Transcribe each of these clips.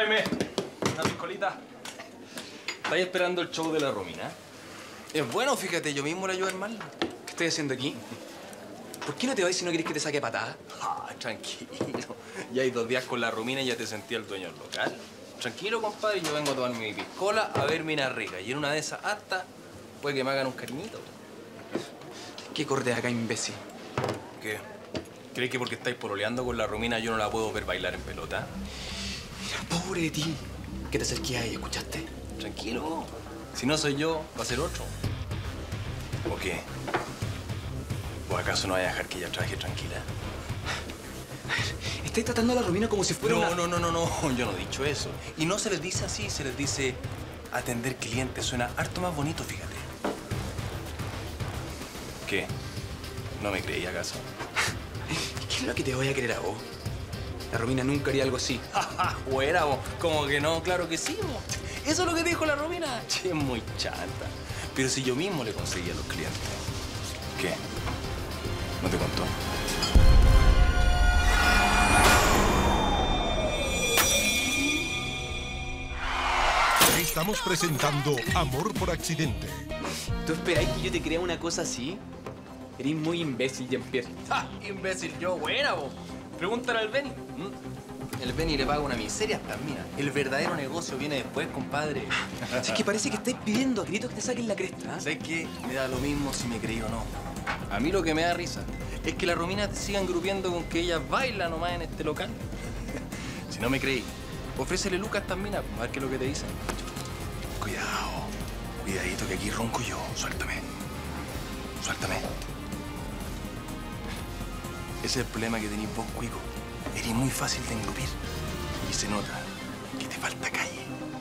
Jaime, una piscolita. ¿Estáis esperando el show de la Romina? Es bueno, fíjate, yo mismo le ayudo a armarlo. ¿Qué estoy haciendo aquí? ¿Por qué no te vas si no querés que te saque patada? Ah, tranquilo. Ya hay 2 días con la Romina y ya te sentí el dueño del local. Tranquilo, compadre, yo vengo a tomar mi piscola a ver mina rica. Y en una de esas hasta puede que me hagan un cariñito. ¿Qué cortes acá, imbécil? ¿Qué? ¿Crees que porque estáis pololeando con la Romina yo no la puedo ver bailar en pelota? Mira, pobre de ti. Que te acerques a ella, ¿escuchaste? Tranquilo. Si no soy yo, va a ser otro. ¿O qué? ¿O acaso no vas a dejar que ella trabaje tranquila? Estás tratando a la Romina como si fuera No, yo no he dicho eso. Y no se les dice así, se les dice atender clientes. Suena harto más bonito, fíjate. ¿Qué? ¿No me creí acaso? ¿Qué es lo que te voy a querer a vos? La Romina nunca haría algo así. Fuera, vos. ¿Cómo que no? Claro que sí, vos. Eso es lo que dijo la Romina. Che, es muy chata. Pero si yo mismo le conseguía a los clientes. ¿Qué? ¿No te contó? Estamos presentando Amor por Accidente. ¿Tú esperáis que yo te crea una cosa así? Eres muy imbécil, Jean-Pierre. ¡Ja! Imbécil, yo, buena, vos. Pregúntale al Benny. El Benny le paga una miseria hasta mía. El verdadero negocio viene después, compadre. Es que parece que estáis pidiendo a gritos que te saquen la cresta. ¿Sabes qué? Me da lo mismo si me creí o no. A mí lo que me da risa es que la Romina te sigan grupiendo con que ella baila nomás en este local. Si no me creí, ofrécele lucas a estas minas, a ver qué es lo que te dicen. Cuidado, cuidadito que aquí ronco yo. Suéltame. Suéltame. Ese es el problema que tenés vos, cuico. Eres muy fácil de engrupir. Y se nota que te falta calle.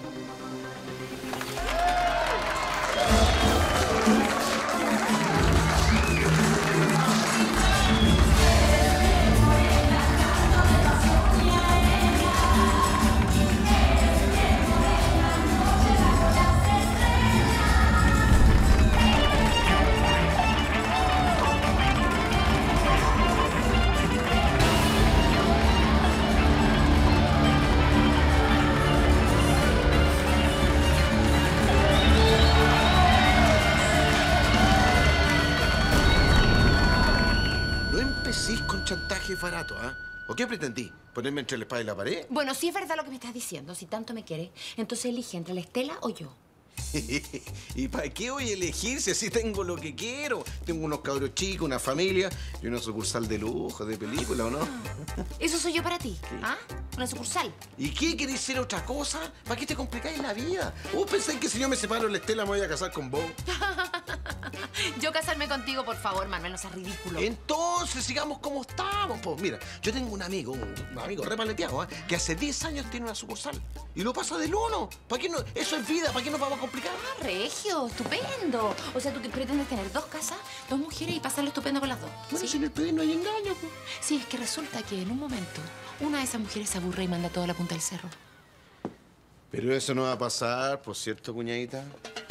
Chantaje barato, ¿ah? ¿O qué pretendí? ¿Ponerme entre la espada y la pared? Bueno, si es verdad lo que me estás diciendo, si tanto me quieres, entonces elige entre la Estela o yo. ¿Y para qué voy a elegir si así tengo lo que quiero? Tengo unos cabros chicos, una familia y una sucursal de lujo, de película, ¿o no? Eso soy yo para ti, ¿Qué? ¿ah? Una sucursal. ¿Y qué? ¿Querés ser otra cosa? ¿Para qué te complicáis la vida? ¿Vos pensáis que si yo me separo de la Estela me voy a casar con vos? Yo casarme contigo, por favor, Manuel, no seas ridículo. Entonces, sigamos como estamos, pues. Mira, yo tengo un amigo re paleteado, ¿eh? Que hace 10 años tiene una sucursal. Y lo pasa del uno. ¿Para qué no? Eso es vida, ¿para qué nos vamos a complicar? Ah, regio, estupendo. O sea, tú que pretendes tener 2 casas, 2 mujeres y pasarlo estupendo con las 2. Bueno, ¿sí? si en el pedir no hay engaño, pues. Sí, es que resulta que en un momento una de esas mujeres se aburre y manda toda la punta del cerro. Pero eso no va a pasar, por cierto, cuñadita.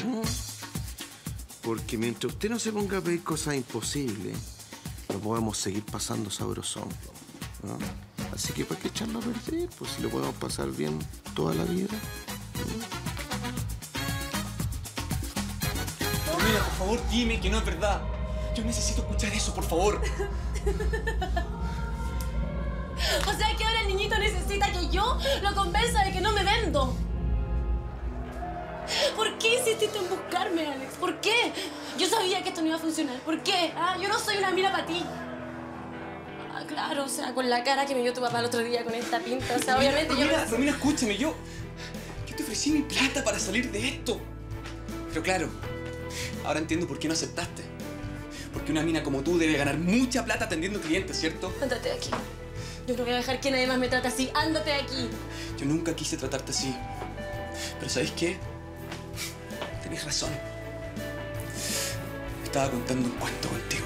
Porque mientras usted no se ponga a pedir cosas imposibles, no podemos seguir pasando sabrosón, ¿no? Así que ¿para qué echarlo a perder? Pues si lo podemos pasar bien toda la vida. Romina, por favor, dime que no es verdad. Yo necesito escuchar eso, por favor. O sea que ahora el niñito necesita que yo lo convenza de que no me vendo. ¿Por qué insististe en buscarme, Alex? ¿Por qué? Yo sabía que esto no iba a funcionar. ¿Por qué? ¿Ah? Yo no soy una mina para ti. Ah, claro, o sea, con la cara que me vio tu papá el otro día con esta pinta. O sea, obviamente yo... Romina, escúchame, yo te ofrecí mi plata para salir de esto. Pero claro, ahora entiendo por qué no aceptaste. Porque una mina como tú debe ganar mucha plata atendiendo clientes, ¿cierto? Ándate de aquí. Yo no voy a dejar que nadie más me trate así. Ándate de aquí. Yo nunca quise tratarte así. Pero ¿sabes qué? Tenés razón. Estaba contando un cuento contigo.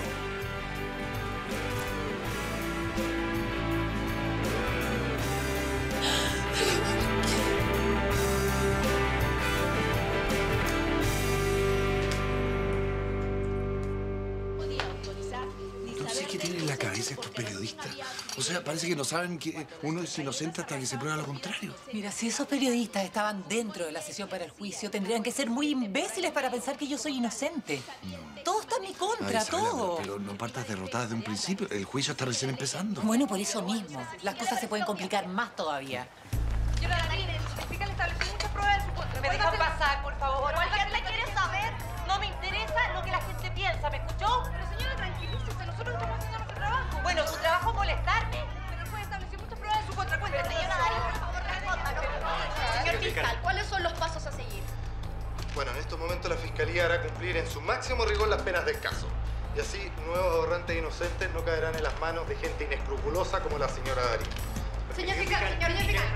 No sé qué que tienen en la cabeza estos periodistas? O sea, parece que no saben que uno es inocente hasta que se prueba lo contrario. Mira, si esos periodistas estaban dentro de la sesión para el juicio, tendrían que ser muy imbéciles para pensar que yo soy inocente. No. Todo está en mi contra, Isabela, todo. pero no partas derrotada desde un principio. El juicio está recién empezando. Bueno, por eso mismo. Las cosas se pueden complicar más todavía. Señora Darín, el fiscal estableció muchas pruebas en su contra. ¿Me dejan pasar, por favor? ¿Cuál gente quiere saber? No me interesa lo que la gente piensa, ¿me escuchó? Pero señora, tranquilícese, nosotros estamos haciendo nuestro trabajo. Bueno, tu trabajo es molestarme. Pero el juez estableció muchas pruebas en su contra. Cuénteme, señora Darín, por favor, responda. Señor fiscal, ¿cuáles son los pasos a seguir? Bueno, en estos momentos la Fiscalía hará cumplir en su máximo rigor las penas del caso. Y así, nuevos ahorrantes inocentes no caerán en las manos de gente inescrupulosa como la señora Darín. Señor fiscal, señor fiscal.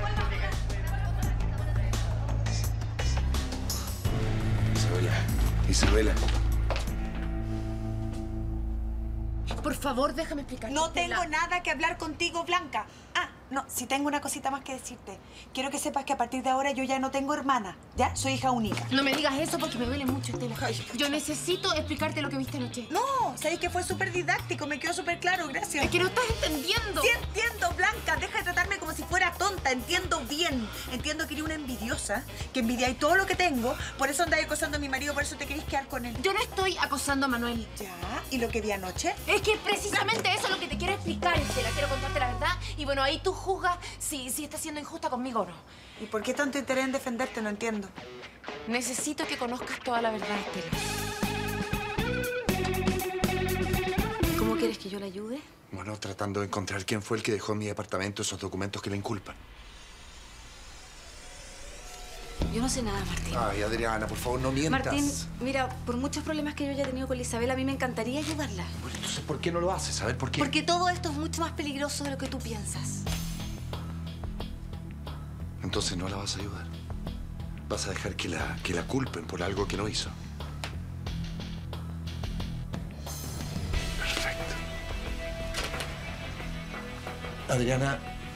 Isabela. Por favor, déjame explicar. No tengo nada que hablar contigo, Blanca. Ah, no, sí tengo una cosita más que decirte. Quiero que sepas que a partir de ahora yo ya no tengo hermana, ¿ya? Soy hija única. No me digas eso porque me duele mucho, Estela. Yo necesito explicarte lo que viste anoche. No, sabéis que fue súper didáctico, me quedó súper claro, gracias. Es que no estás entendiendo. Sí entiendo, Blanca, deja de tratarme como si fuera tonta, entiendo bien. Entiendo que eres una envidiosa, que envidiáis todo lo que tengo, por eso andáis acosando a mi marido, por eso te queréis quedar con él. Yo no estoy acosando a Manuel. ¿Ya? ¿Y lo que vi anoche? Es que precisamente eso es lo que te quiero explicar, Estela. Quiero contarte la verdad y bueno, ahí tú juzgas si estás siendo injusta conmigo o no. ¿Y por qué tanto interés en defenderte? No entiendo. Necesito que conozcas toda la verdad, Estela. ¿Cómo quieres que yo la ayude? Bueno, tratando de encontrar quién fue el que dejó en mi departamento esos documentos que le inculpan. Yo no sé nada, Martín. Ay, Adriana, por favor, no mientas. Martín, mira, por muchos problemas que yo haya tenido con Isabel, a mí me encantaría ayudarla. Bueno, entonces, ¿por qué no lo haces? A ver, ¿por qué? Porque todo esto es mucho más peligroso de lo que tú piensas. Entonces no la vas a ayudar. Vas a dejar que la culpen por algo que no hizo. Perfecto. Adriana,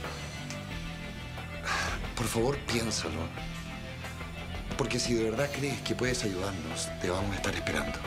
por favor, piénsalo. Porque si de verdad crees que puedes ayudarnos, te vamos a estar esperando.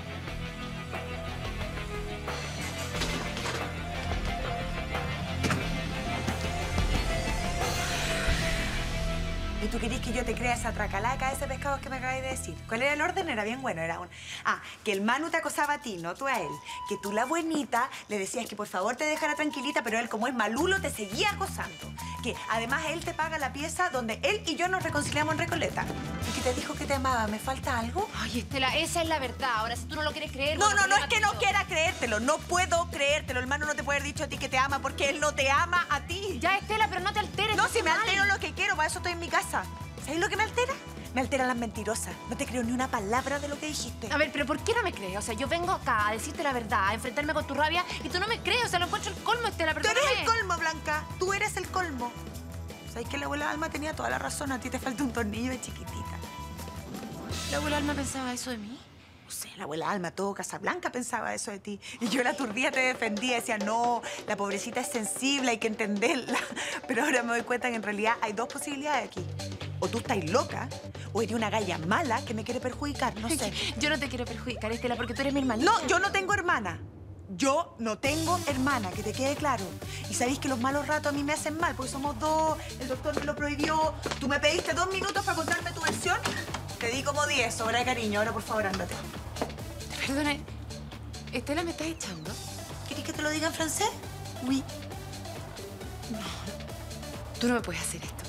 ¿Y tú querés que yo te crea esa tracalaca, ese pescado que me acabas de decir? ¿Cuál era el orden? Era bien bueno, era un... Ah, que el Manu te acosaba a ti, no tú a él. Que tú, la buenita, le decías que por favor te dejara tranquilita, pero él, como es malulo, te seguía acosando. Que además él te paga la pieza donde él y yo nos reconciliamos en Recoleta. Y que te dijo que te amaba. ¿Me falta algo? Ay, Estela, esa es la verdad. Ahora, si tú no lo quieres creer... No, bueno, no es que no quiera creértelo. No puedo creértelo. El Manu no te puede haber dicho a ti que te ama porque él no te ama a ti. Ya, Estela, pero no te alteres. No, si me altero lo que quiero, para eso estoy en mi casa. ¿Sabes lo que me altera? Me alteran las mentirosas. No te creo ni una palabra de lo que dijiste. A ver, pero ¿por qué no me crees? O sea, yo vengo acá a decirte la verdad, a enfrentarme con tu rabia y tú no me crees. O sea, lo encuentro el colmo, Estela, Tú perdóname. eres el colmo, Blanca. Tú eres el colmo. ¿Sabes que la abuela Alma tenía toda la razón? A ti te falta un tornillo de chiquitita. ¿La abuela Alma pensaba eso de mí? No sé, la abuela Alma, todo Casablanca pensaba eso de ti. Y yo la aturdía, te defendía, decía, no, la pobrecita es sensible, hay que entenderla. Pero ahora me doy cuenta que en realidad hay dos posibilidades aquí. O tú estás loca, o eres una galla mala que me quiere perjudicar, no sé. Yo no te quiero perjudicar, Estela, porque tú eres mi hermanita. No, yo no tengo hermana. Yo no tengo hermana, que te quede claro. Y sabéis que los malos ratos a mí me hacen mal, porque somos dos, el doctor me lo prohibió. Tú me pediste 2 minutos para contarme tu versión. Te di como 10, sobra de cariño. Ahora, por favor, ándate. Perdona, ¿Estela me estás echando? ¿Quieres que te lo diga en francés? Oui. No, tú no me puedes hacer esto.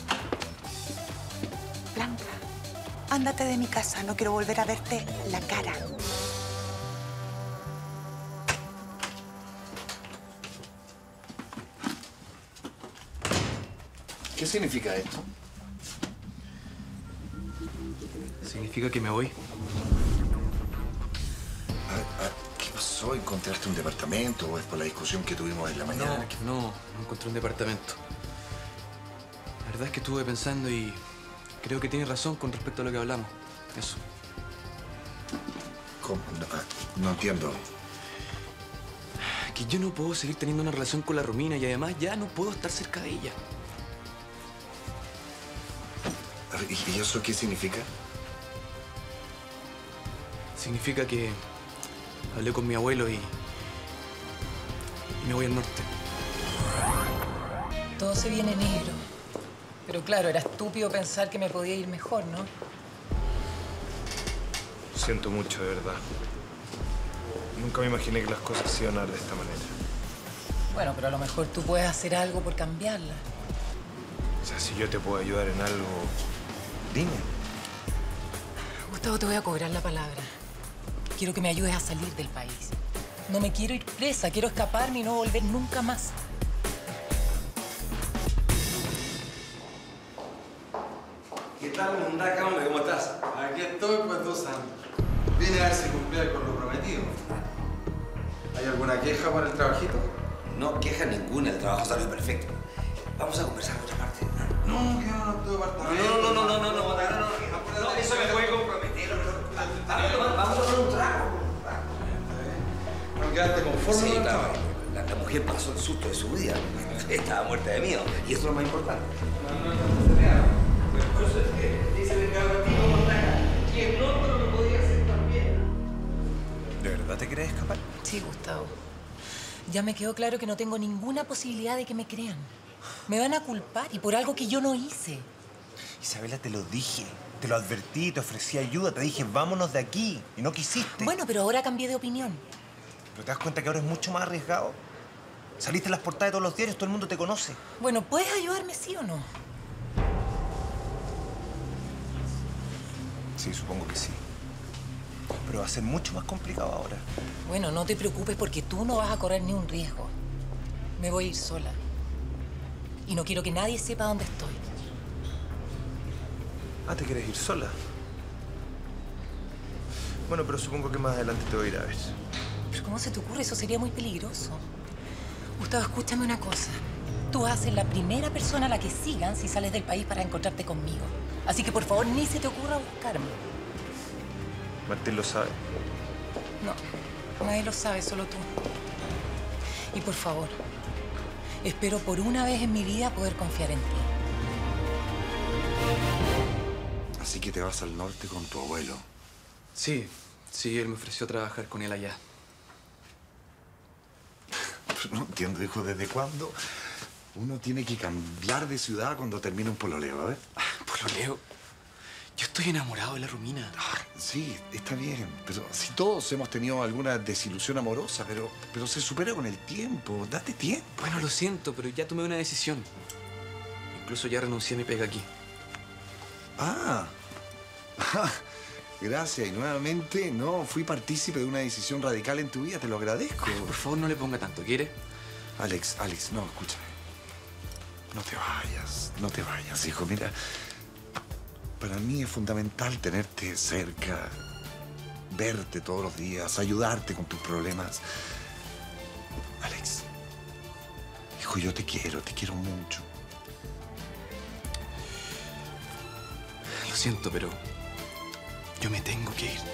Blanca, ándate de mi casa. No quiero volver a verte la cara. ¿Qué significa esto? Significa que me voy. ¿Qué pasó? ¿Encontraste un departamento o es por la discusión que tuvimos en la mañana? No encontré un departamento. La verdad es que estuve pensando y creo que tienes razón con respecto a lo que hablamos. Eso. ¿Cómo? No entiendo. Que yo no puedo seguir teniendo una relación con la Romina y además ya no puedo estar cerca de ella. ¿Y eso qué significa? Significa que hablé con mi abuelo y Me voy al norte. Todo se viene negro. Pero claro, era estúpido pensar que me podía ir mejor, ¿no? Siento mucho, de verdad. Nunca me imaginé que las cosas se iban a dar de esta manera. Bueno, pero a lo mejor tú puedes hacer algo por cambiarla. O sea, si yo te puedo ayudar en algo, dime. Gustavo, te voy a cobrar la palabra. Quiero que me ayudes a salir del país. No me quiero ir presa, quiero escaparme y no volver nunca más. ¿Qué tal, Mundaca, hombre? ¿Cómo estás? Aquí estoy, pues, 2 años. Vine a ver si cumplía con lo prometido. ¿Hay alguna queja por el trabajito? No queja ninguna, el trabajo salió perfecto. Vamos a conversar en otra parte. No, que no, tu departamento. No, eso me puede comprometer. Vamos a tomar un trago. ¿No quedaste conforme? Sí, claro. La mujer pasó el susto de su vida. Estaba muerta de miedo. Y eso es lo más importante. Por eso es que dice el cabrativo Montaca, que el otro lo podía hacer también. ¿De verdad te querés escapar? Sí, Gustavo. Ya me quedó claro que no tengo ninguna posibilidad de que me crean. Me van a culpar y por algo que yo no hice. Isabela, te lo dije. Te lo advertí, te ofrecí ayuda, te dije, vámonos de aquí. Y no quisiste. Bueno, pero ahora cambié de opinión. ¿Pero te das cuenta que ahora es mucho más arriesgado? Saliste en las portadas de todos los diarios, todo el mundo te conoce. Bueno, ¿puedes ayudarme, sí o no? Sí, supongo que sí. Pero va a ser mucho más complicado ahora. Bueno, no te preocupes porque tú no vas a correr ni un riesgo. Me voy a ir sola. Y no quiero que nadie sepa dónde estoy. Ah, ¿te quieres ir sola? Bueno, pero supongo que más adelante te voy a ir a ver. ¿Pero cómo se te ocurre? Eso sería muy peligroso. Gustavo, escúchame una cosa. Tú vas a ser la primera persona a la que sigan si sales del país para encontrarte conmigo. Así que, por favor, ni se te ocurra buscarme. Martín lo sabe. No, nadie lo sabe, solo tú. Y por favor, espero por una vez en mi vida poder confiar en ti. Así que te vas al norte con tu abuelo. Sí, él me ofreció trabajar con él allá. No entiendo, hijo, ¿desde cuándo uno tiene que cambiar de ciudad cuando termina un pololeo, ¿eh? ¿Pololeo? Yo estoy enamorado de la Romina. Sí, está bien, pero si todos hemos tenido alguna desilusión amorosa, pero se supera con el tiempo. Date tiempo. Bueno, lo siento, pero ya tomé una decisión. Incluso ya renuncié a mi pega aquí. Ah. Gracias. Y nuevamente, no, fui partícipe de una decisión radical en tu vida. Te lo agradezco. Por favor, no le ponga tanto. ¿Quiere? Alex, no, escúchame. No te vayas, hijo. Mira, para mí es fundamental tenerte cerca, verte todos los días, ayudarte con tus problemas. Alex, hijo, yo te quiero mucho. Lo siento, pero yo me tengo que ir.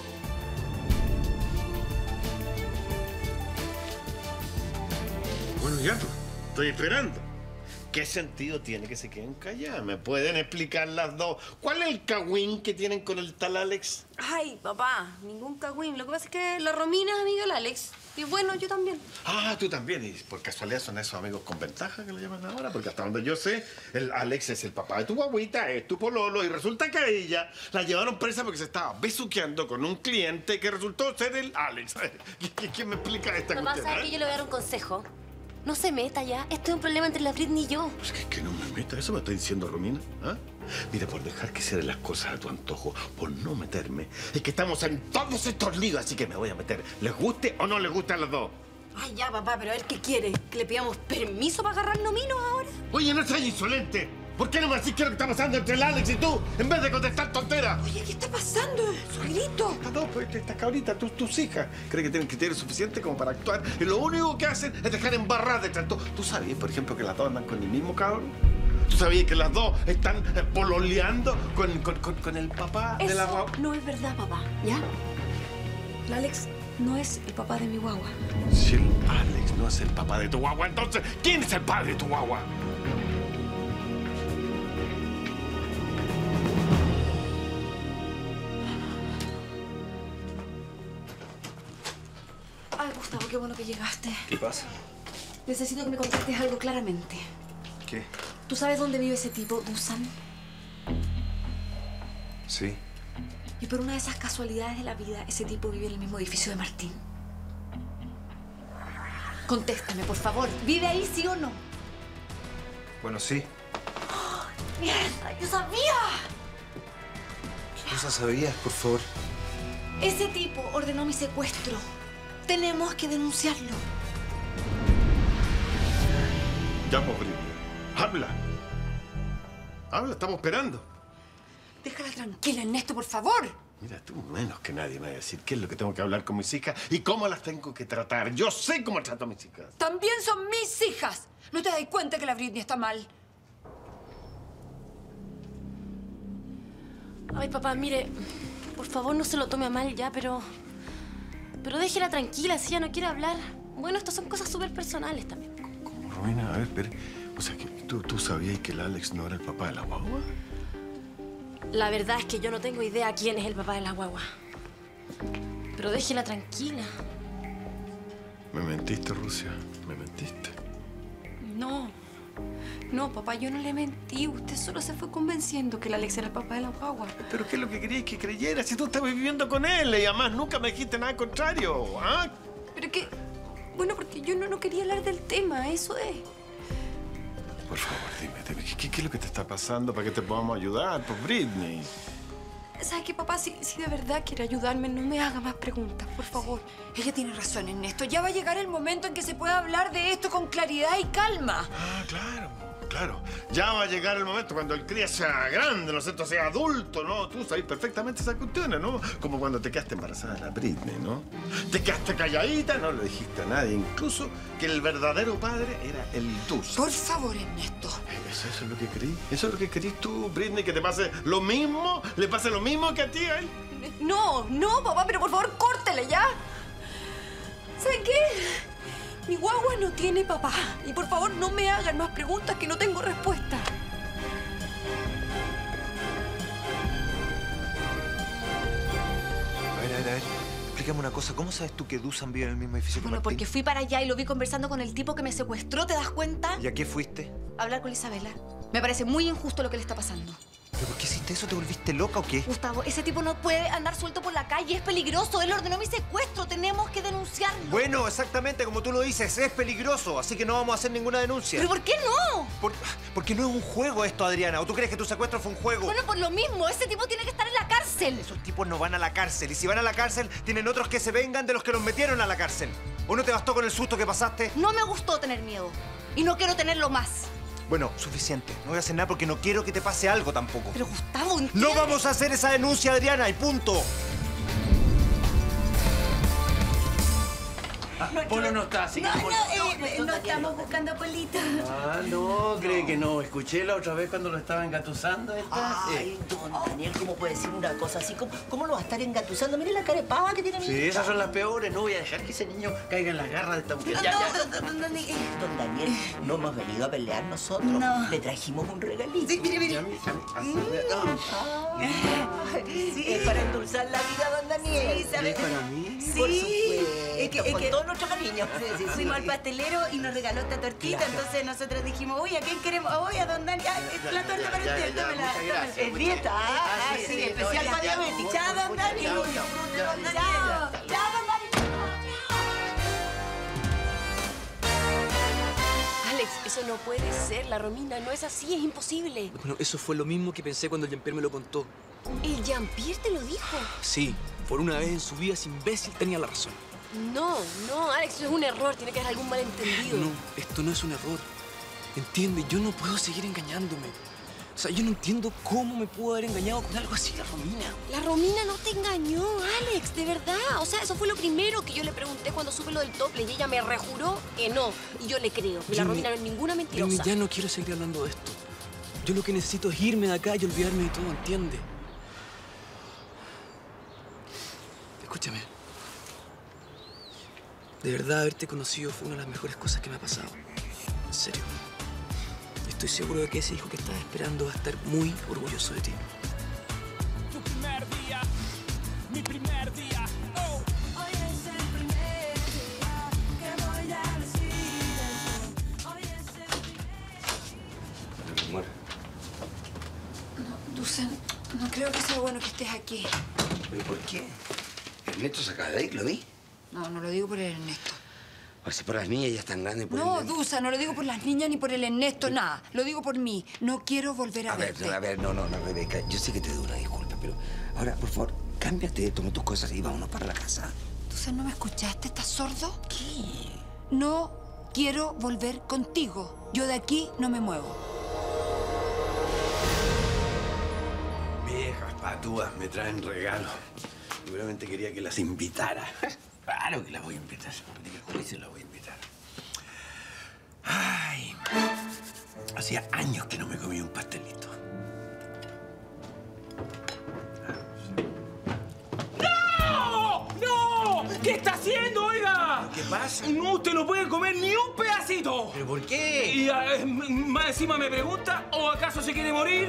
Bueno, ya, estoy esperando. ¿Qué sentido tiene que se queden calladas? ¿Me pueden explicar las dos? ¿Cuál es el cagüín que tienen con el tal Alex? Ay, papá, ningún cagüín. Lo que pasa es que la Romina es amiga del Alex. Y bueno, yo también. Ah, tú también. Y por casualidad son esos amigos con ventaja que lo llaman ahora. Porque hasta donde yo sé, el Alex es el papá de tu guaguita, es tu pololo. Y resulta que a ella la llevaron presa porque se estaba besuqueando con un cliente que resultó ser el Alex. ¿Quién me explica esta Papá, cuestión? ¿sabe que yo le voy a dar un consejo? No se meta ya. Esto es un problema entre la Britney y yo. Pues que no me meta. ¿Eso me está diciendo Romina? ¿Ah? Mira, por dejar que se den las cosas a tu antojo, por no meterme, es que estamos en todos estos líos, así que me voy a meter. ¿Les guste o no les guste a los dos? Ay, ya, papá, pero a ver qué quiere. ¿Que le pidamos permiso para agarrar nominos ahora? Oye, no seas insolente. ¿Por qué no me decís qué es lo que está pasando entre el Alex y tú, en vez de contestar tonteras? Oye, ¿qué está pasando? Suegrito. Estas dos, pues, estas cabritas, tus hijas, creen que tienen criterio suficiente como para actuar. Y lo único que hacen es dejar embarrar de tanto. ¿Tú sabías, por ejemplo, que las dos andan con el mismo cabrón? ¿Tú sabías que las dos están pololeando con el papá de la guagua? Eso no es verdad, papá, ¿ya? El Alex no es el papá de mi guagua. Si el Alex no es el papá de tu guagua, entonces, ¿quién es el padre de tu guagua? Ay, Gustavo, qué bueno que llegaste. ¿Qué pasa? necesito que me contestes algo claramente. ¿Qué? ¿Tú sabes dónde vive ese tipo, Dusan? Sí. Y por una de esas casualidades de la vida, ese tipo vive en el mismo edificio de Martín. Contéstame, por favor. ¿Vive ahí, sí o no? Bueno, sí. ¡Oh, ¡mierda! ¡Yo sabía! ¿Qué cosa sabías, por favor? Ese tipo ordenó mi secuestro. Tenemos que denunciarlo. Ya, pobre. Habla. Habla, estamos esperando. Déjala tranquila, Ernesto, por favor. Mira, tú menos que nadie me va a decir qué es lo que tengo que hablar con mis hijas y cómo las tengo que tratar. Yo sé cómo trato a mis hijas. También son mis hijas. ¿No te das cuenta que la Britney está mal? Ay, papá, mire, por favor no se lo tome a mal ya, pero déjela tranquila, si ella no quiere hablar. Bueno, estas son cosas súper personales también. ¿Cómo, Romina? A ver, espera. O sea, que ¿tú sabías que el Alex no era el papá de la guagua? La verdad es que yo no tengo idea quién es el papá de la guagua. Pero déjela tranquila. Me mentiste, Rusia. Me mentiste. No, papá, yo no le mentí. Usted solo se fue convenciendo que el Alex era el papá de la guagua. ¿Pero qué es lo que querías que creyera? Si tú estabas viviendo con él y además nunca me dijiste nada contrario, ¿ah? Pero que... Bueno, porque yo no quería hablar del tema, eso es. Por favor, dime, ¿qué es lo que te está pasando para que te podamos ayudar, por Britney? ¿Sabes qué, papá? Si de verdad quiere ayudarme, no me haga más preguntas, por favor. Ella tiene razón, Ernesto. Ya va a llegar el momento en que se pueda hablar de esto con claridad y calma. Ah, claro. Ya va a llegar el momento cuando el cría sea grande, ¿no es cierto? Sea adulto, ¿no? Tú sabes perfectamente esas cuestiones, ¿no? Como cuando te quedaste embarazada de la Britney, ¿no? Te quedaste calladita, no le dijiste a nadie, incluso que el verdadero padre era el Dusan. Por favor, Ernesto. ¿Eso es lo que querís? ¿Eso es lo que querís tú, Britney? ¿Que te pase lo mismo? ¿Le pase lo mismo que a ti, a él? No, papá, pero por favor, córtele ya. ¿Saben qué? Mi guagua no tiene papá. Y por favor, no me hagan más preguntas que no tengo respuesta. A ver. Explícame una cosa. ¿Cómo sabes tú que Dusan vive en el mismo edificio que Bueno, Martín? porque fui para allá y lo vi conversando con el tipo que me secuestró, ¿te das cuenta? ¿Y a qué fuiste? A hablar con Isabela. Me parece muy injusto lo que le está pasando. ¿Pero por qué hiciste eso? ¿Te volviste loca o qué? Gustavo, ese tipo no puede andar suelto por la calle, es peligroso. Él ordenó mi secuestro, tenemos que denunciarlo. Bueno, exactamente como tú lo dices, es peligroso, así que no vamos a hacer ninguna denuncia. ¿Pero por qué no? Porque no es un juego esto, Adriana. ¿O tú crees que tu secuestro fue un juego? Bueno, por lo mismo, ese tipo tiene que estar en la cárcel. Esos tipos no van a la cárcel. Y si van a la cárcel, tienen otros que se vengan de los que los metieron a la cárcel. ¿O no te bastó con el susto que pasaste? No me gustó tener miedo. Y no quiero tenerlo más. Bueno, suficiente. No voy a hacer nada porque no quiero que te pase algo tampoco. Pero Gustavo, ¿entiendes? No vamos a hacer esa denuncia, Adriana, y punto. Polo no está así. No estamos buscando a Polito. Ah, no, cree que no. Escuché la otra vez cuando lo estaba engatusando. Ay, don Daniel, ¿cómo puede decir una cosa así? ¿Cómo lo va a estar engatusando? Mire la cara de pava que tiene mi Sí, hija. esas son las peores. No voy a dejar que ese niño caiga en las garras de esta mujer. Don Daniel, no hemos venido a pelear nosotros. No. Le trajimos un regalito. Sí, mire. Es para endulzar la vida, don Daniel. Sí, ¿sabe? ¿Es para mí? Sí. Por supuesto, Es que con todo nuestro cariño. Fuimos al pastelero y nos regaló esta tortita, entonces nosotros dijimos, uy, ¿a quién queremos? Uy, a don Dani. La torta para usted, tómela. Es dieta, sí, especial para diabetes. Chao, don Dani. Chao, don Dani. Alex, eso no puede ser. La Romina no es así, es imposible. Bueno, eso fue lo mismo que pensé cuando el Jean-Pierre me lo contó. ¿El Jean-Pierre te lo dijo? Sí, por una vez en su vida ese imbécil tenía la razón. No, Alex, eso es un error. Tiene que haber algún malentendido. No, esto no es un error. Entiende, yo no puedo seguir engañándome. O sea, yo no entiendo cómo me pudo haber engañado con algo así la Romina. La Romina no te engañó, Alex, de verdad. O sea, eso fue lo primero que yo le pregunté cuando supe lo del tople y ella me rejuró que no. Y yo le creo. La Romina no es ninguna mentirosa. Jimmy, ya no quiero seguir hablando de esto. Yo lo que necesito es irme de acá y olvidarme de todo, ¿entiende? Escúchame. De verdad, haberte conocido fue una de las mejores cosas que me ha pasado. En serio. Estoy seguro de que ese hijo que estás esperando va a estar muy orgulloso de ti. Tu primer día, mi primer día. Oh. Hoy es el primer día que voy a decir eso. Dusan, no creo que sea bueno que estés aquí. ¿Pero por qué? Ernesto se acaba de ir, ¿lo vi? No, no lo digo por el Ernesto. O sea, por las niñas ya están grandes. Por No, Dusan, no lo digo por las niñas ni por el Ernesto, nada. Lo digo por mí. No quiero volver a verte. No, Rebeca. Yo sé que te doy una disculpa, pero ahora, por favor, cámbiate, toma tus cosas y vámonos para la casa. Dusan, ¿no me escuchaste? ¿Estás sordo? ¿Qué? No quiero volver contigo. Yo de aquí no me muevo. Viejas patúas me traen regalos. Seguramente quería que las invitara. Claro que las voy a invitar. De qué juicio las voy a invitar. Ay, hacía años que no me comí un pastelito. ¡No! ¡No! ¿Qué está haciendo, oiga? ¿Qué pasa? No, usted no puede comer ni un pedacito. ¿Pero por qué? Y más encima me pregunta, ¿o acaso se quiere morir?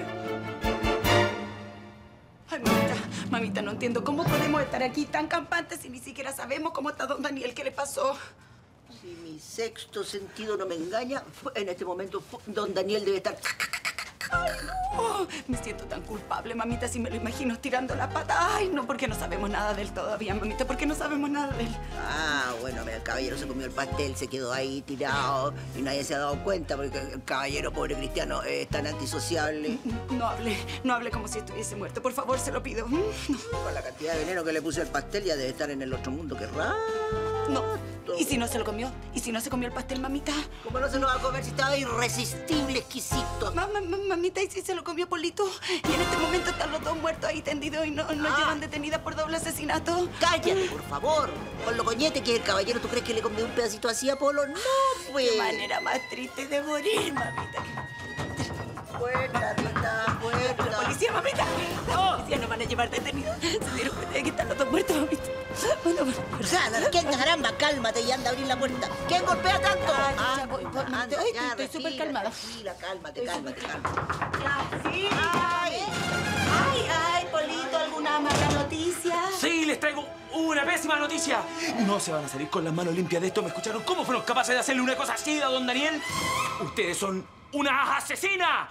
Ay, mamita, no entiendo. ¿Cómo podemos estar aquí tan campantes si ni siquiera sabemos cómo está don Daniel? ¿Qué le pasó? Si mi sexto sentido no me engaña, en este momento don Daniel debe estar... Ay, no. Me siento tan culpable, mamita, si me lo imagino tirando la pata. Ay, no, porque no sabemos nada de él todavía, mamita. ¿Por qué no sabemos nada de él? Ah, bueno, el caballero se comió el pastel, se quedó ahí tirado y nadie se ha dado cuenta porque el caballero, pobre cristiano, es tan antisociable. No hable como si estuviese muerto. Por favor, se lo pido. No. Con la cantidad de veneno que le puse al pastel ya debe estar en el otro mundo. ¡Qué raro! No. ¿Y si no se lo comió? ¿Y si no se comió el pastel, mamita? ¿Cómo no se lo va a comer si estaba irresistible, exquisito? Mamita, ¿y si se lo comió Polito? Y en este momento están los dos muertos ahí tendidos y nos llevan detenida por doble asesinato. ¡Cállate, por favor! Con lo coñete que es el caballero, ¿tú crees que le comió un pedacito así a Polo? ¡No, pues! ¡Qué manera más triste de morir, mamita! ¡Fuerza, Rita, fuerza! ¡La policía, mamita! ¡La policía nos van a llevar detenidos! Se dieron cuenta de que están los dos muertos, mamita. Bueno. ¿Quién caramba? Cálmate y anda a abrir la puerta. ¿Quién golpea tanto? Estoy súper calmada. Cálmate. Ya, sí. Ay, Polito, ¿alguna mala noticia? Sí, les traigo una pésima noticia. No se van a salir con las manos limpias de esto. ¿Me escucharon? ¿Cómo fueron capaces de hacerle una cosa así a don Daniel? Ustedes son unas asesinas.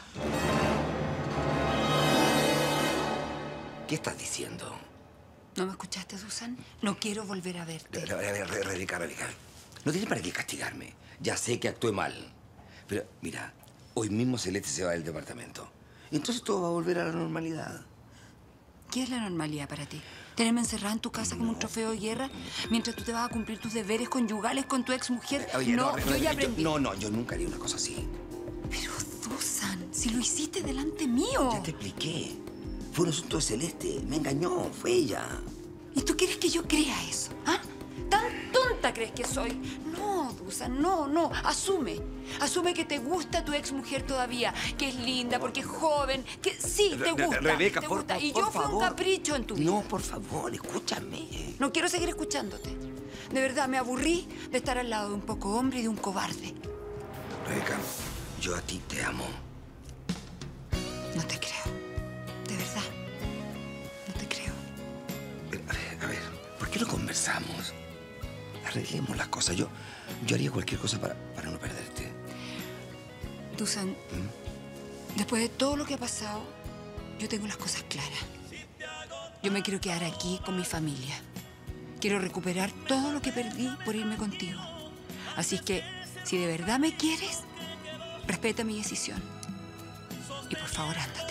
¿Qué estás diciendo? ¿No me escuchaste, Dusan? No quiero volver a verte. Rebeca. No tienes para qué castigarme. Ya sé que actué mal. Pero, mira, hoy mismo Celeste se va del departamento. Entonces todo va a volver a la normalidad. ¿Qué es la normalidad para ti? ¿Tenerme encerrada en tu casa como un trofeo de guerra mientras tú te vas a cumplir tus deberes conyugales con tu exmujer? Oye, yo ya aprendí. Yo nunca haría una cosa así. Pero, Dusan, si lo hiciste delante mío. Ya te expliqué. Fue un asunto de Celeste. Me engañó. Fue ella. ¿Y tú quieres que yo crea eso? ¿Ah? ¿Tan tonta crees que soy? No, Dusan, no. Asume que te gusta tu exmujer todavía, que es linda, porque es joven, que sí, te gusta. Rebeca, te por gusta. Y favor. yo fui un capricho en tu vida. No, por favor, escúchame. No quiero seguir escuchándote. De verdad, me aburrí de estar al lado de un poco hombre y de un cobarde. Rebeca, yo a ti te amo. No te creo. De verdad. No te creo. A ver, ¿por qué no conversamos? Arreglemos las cosas. Yo haría cualquier cosa para no perderte. Dusan, después de todo lo que ha pasado, yo tengo las cosas claras. Yo me quiero quedar aquí con mi familia. Quiero recuperar todo lo que perdí por irme contigo. Así es que, si de verdad me quieres, respeta mi decisión. Y por favor, ándate.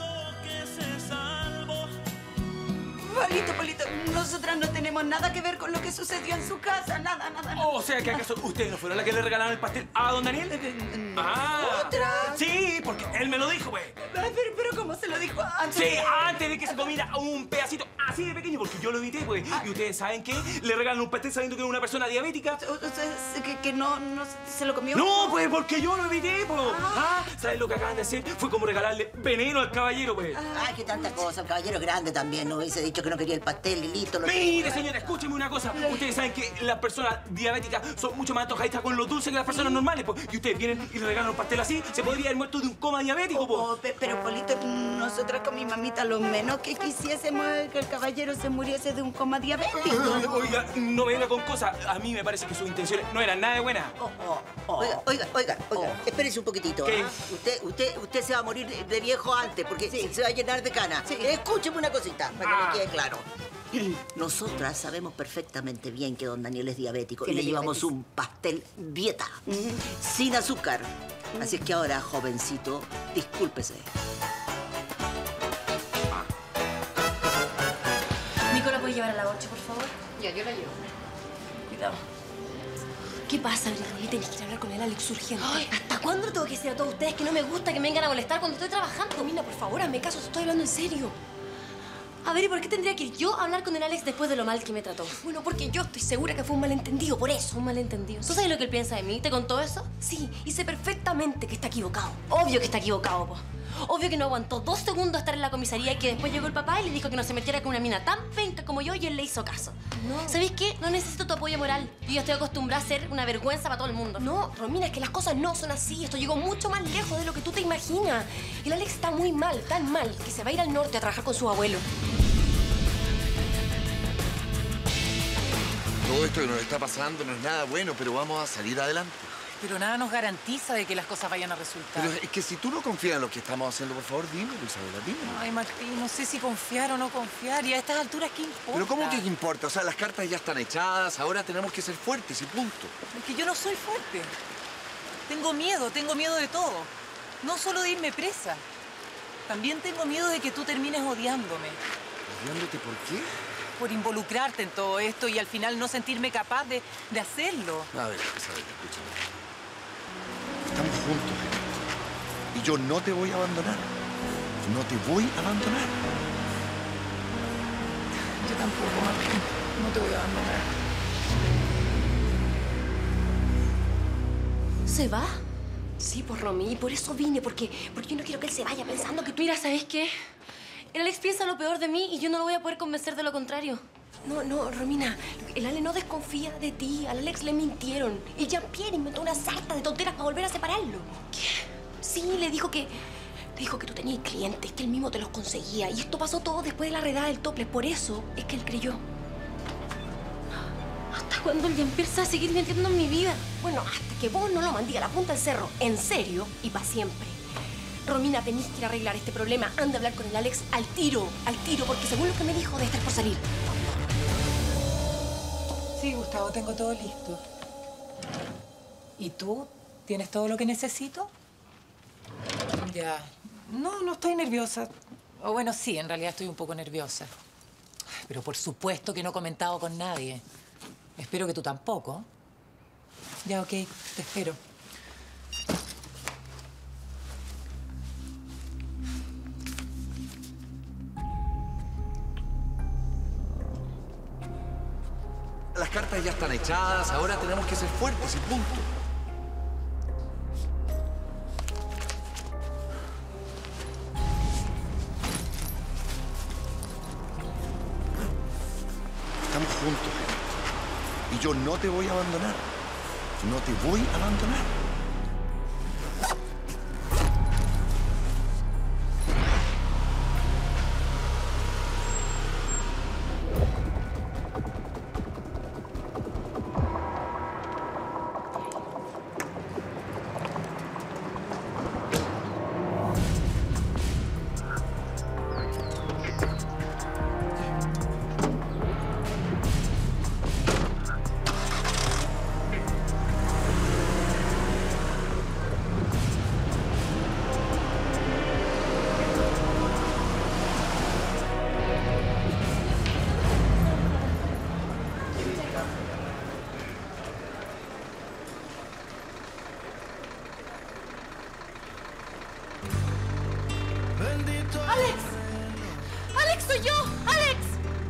Polito, nosotras no tenemos nada que ver con lo que sucedió en su casa. Nada. O sea, que acaso ustedes no fueron las que le regalaron el pastel a don Daniel. ¿Otra? Sí, porque él me lo dijo, pues. Pero ¿cómo se lo dijo antes? Sí, antes de que se comiera un pedacito así de pequeño, porque yo lo evité, pues. Y ustedes saben que le regalan un pastel sabiendo que es una persona diabética. ¿Que no se lo comió? No, pues, porque yo lo evité, pues. ¿Sabes lo que acaban de hacer? Fue como regalarle veneno al caballero, pues. Ay, qué tanta cosa. El caballero es grande también. No hubiese dicho que no quería el pastel y listo. Mire, señora, escúcheme una cosa. Ustedes saben que las personas diabéticas son mucho más antojadistas con los dulces que las personas normales, pues. Y ustedes vienen y le regalan un pastel así, se podría haber muerto de un coma diabético, pues. Pero, Polito, nosotras con mi mamita, lo menos que quisiésemos es que el caballero se muriese de un coma diabético. Oiga, no me venga con cosas. A mí me parece que sus intenciones no eran nada de buenas. Oiga, espérese un poquitito. ¿Qué? ¿Ah? Usted se va a morir de viejo antes, porque se va a llenar de canas. Escúcheme una cosita, para que me quede claro. Nosotras sabemos perfectamente bien que don Daniel es diabético y le llevamos un pastel dieta, sin azúcar. Así es que ahora, jovencito, discúlpese. Nico, ¿la puedes llevar a la 8, por favor? Ya, yo la llevo. Cuidado. ¿Qué pasa, Britney? Tenés que ir a hablar con el Alex urgente. Ay, ¿hasta cuándo le tengo que decir a todos ustedes que no me gusta que me vengan a molestar cuando estoy trabajando? Mina, por favor, hazme caso, estoy hablando en serio. A ver, ¿y por qué tendría que ir yo a hablar con el Alex después de lo mal que me trató? Bueno, porque yo estoy segura que fue un malentendido, por eso, un malentendido. ¿Tú sabes lo que él piensa de mí? ¿Te contó eso? Sí, y sé perfectamente que está equivocado. Obvio que está equivocado, po. Obvio que no aguantó 2 segundos estar en la comisaría y que después llegó el papá y le dijo que no se metiera con una mina tan penca como yo y él le hizo caso. No. ¿Sabéis qué? No necesito tu apoyo moral. Yo ya estoy acostumbrada a ser una vergüenza para todo el mundo. No, Romina, es que las cosas no son así. Esto llegó mucho más lejos de lo que tú te imaginas. El Alex está muy mal, tan mal, que se va a ir al norte a trabajar con su abuelo. Todo esto que nos está pasando no es nada bueno, pero vamos a salir adelante. Pero nada nos garantiza de que las cosas vayan a resultar. Pero es que si tú no confías en lo que estamos haciendo, por favor, dime, Isabela, dime. Ay, Martín, no sé si confiar o no confiar. Y a estas alturas, ¿qué importa? Pero ¿cómo que importa? O sea, las cartas ya están echadas, ahora tenemos que ser fuertes y punto. Es que yo no soy fuerte. Tengo miedo de todo. No solo de irme presa. También tengo miedo de que tú termines odiándome. ¿Odiándote por qué? Por involucrarte en todo esto y al final no sentirme capaz de hacerlo. A ver, Isabela, escúchame. Estamos juntos en esto. Y yo no te voy a abandonar. No te voy a abandonar. Yo tampoco, Martín. No te voy a abandonar. ¿Se va? Sí, pues, Romy. Y por eso vine, porque yo no quiero que él se vaya pensando que tú... Mira, ¿sabes qué? El Alex piensa lo peor de mí y yo no lo voy a poder convencer de lo contrario. No, Romina, el Ale no desconfía de ti. Al Alex le mintieron. Y Jean-Pierre inventó una sarta de tonteras para volver a separarlo. ¿Qué? Sí, le dijo que tú tenías clientes, que él mismo te los conseguía. Y esto pasó todo después de la redada del tople. Por eso es que él creyó. ¿Hasta cuándo el Jean-Pierre se va a seguir metiendo en mi vida? Bueno, hasta que vos no lo mandí a la punta del cerro, en serio y para siempre. Romina, tenés que ir a arreglar este problema. Anda a hablar con el Alex al tiro, porque según lo que me dijo, debe estar por salir. Sí, Gustavo, tengo todo listo. ¿Y tú? ¿Tienes todo lo que necesito? Ya. No estoy nerviosa. O bueno, sí, en realidad estoy un poco nerviosa. Pero por supuesto que no he comentado con nadie. Espero que tú tampoco. Ya, ok, te espero. Las cartas ya están echadas, ahora tenemos que ser fuertes y punto. Estamos juntos en esto. Y yo no te voy a abandonar. No te voy a abandonar. ¡Alex! ¡Alex, soy yo! ¡Alex!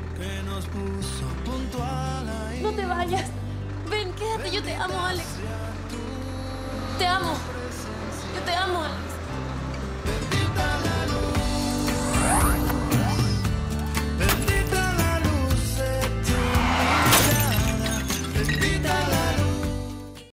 No te vayas. Ven, quédate. Yo te amo, Alex. Te amo. Yo te amo, Alex.